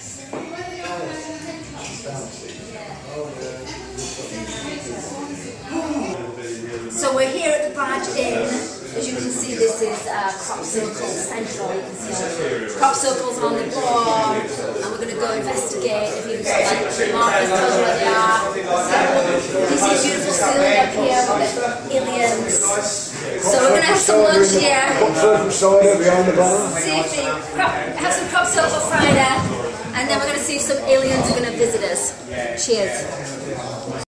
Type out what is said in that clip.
So we're here at the Barge Inn. As you can see, this is crop circle central. You can see crop circles on the floor, and we're going to go investigate if you can like markers, tell us where they are. You see beautiful ceiling up here with the aliens. So we're going to have some lunch here. See if have some crop circle cider, and then we're going to see if some aliens are going to visit us. Cheers.